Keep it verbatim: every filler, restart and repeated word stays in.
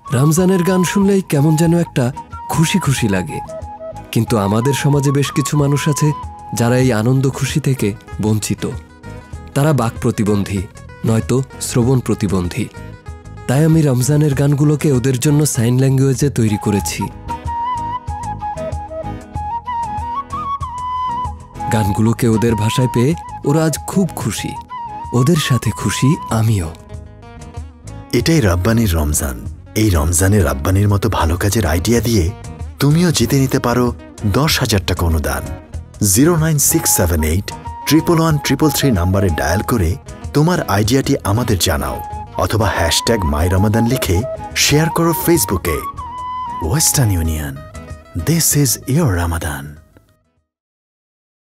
রমজানের গান শুনলেই কেমন যেন একটা খুশি খুশি লাগে, কিন্তু আমাদের সমাজে বেশ কিছু মানুষ আছে যারা এই আনন্দ খুশি থেকে বঞ্চিত। তারা বাক প্রতিবন্ধী, নয়তো শ্রবণ প্রতিবন্ধী। তাই আমি রমজানের গানগুলোকে ওদের জন্য সাইন ল্যাঙ্গুয়েজে তৈরি করেছি। গানগুলোকে ওদের ভাষায় পেয়ে ওরা আজ খুব খুশি। ওদের সাথে খুশি আমিও। এটাই রাব্বানির রমজান। এই রমজানে রাব্বানির মতো ভালো কাজের আইডিয়া দিয়ে তুমিও জিতে নিতে পারো দশ হাজার টাকা অনুদান। Zero nine six seven eight triple one triple three নাম্বারে ডায়াল করে তোমার আইডিয়াটি আমাদের জানাও, অথবা হ্যাশট্যাগ মাই রমাদান লিখে শেয়ার করো ফেসবুকে। Western Union, this is your Ramadan.